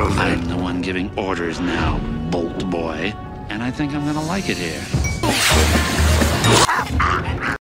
I'm the one giving orders now, Bolt Boy. And I think I'm gonna like it here.